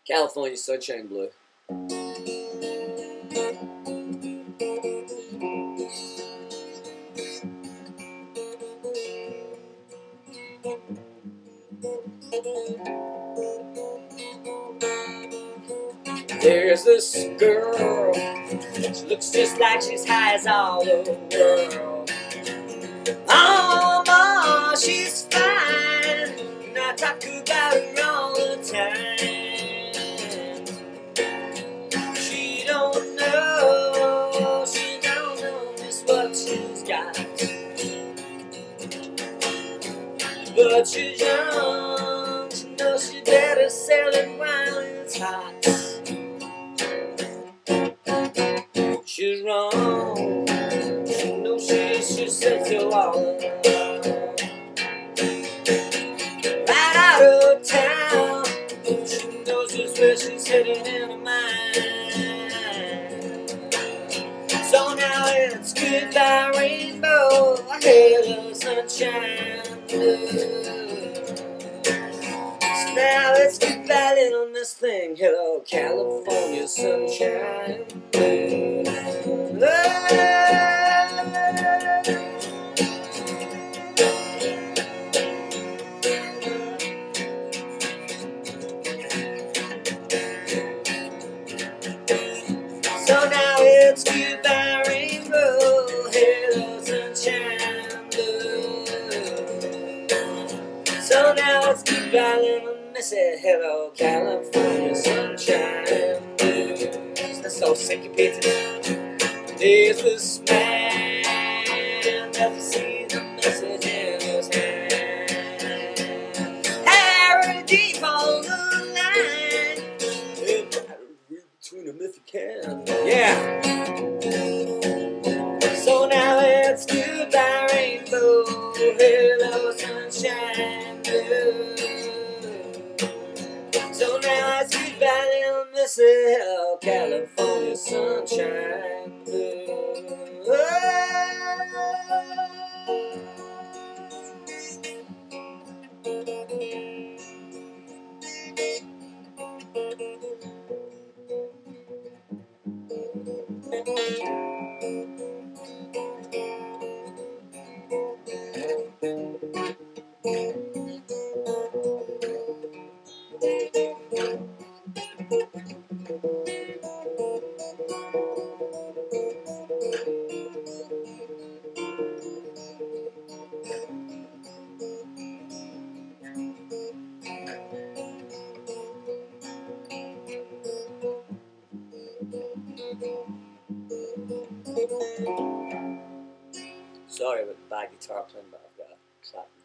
California Sunshine Blue. There's this girl, she looks just like she's high as all the world. Oh, ma, she's fine, and I talk about her all the time. She don't know just what she's got, but she's young, she knows she better sell it while it's hot. She's wrong, she knows she should settle all alone. Right out of town, she knows just where she's headed in her mind. So now it's goodbye rainbow, hello sunshine blue. So now it's goodbye little miss thing, hello California sunshine blue. So now it's goodbye rainbow, hello sunshine blue. So now it's goodbye little missy, hello California sunshine blue. That's so syncopated. There's this man doesn't see the message in his hand. Harry deep on the line, and try to read between them if you can. Yeah. So now it's goodbye rainbow, hello sunshine blue. So now it's goodbye little missy, hello California sunshine blue. Sorry about the bad guitar playing, but I've got a clap.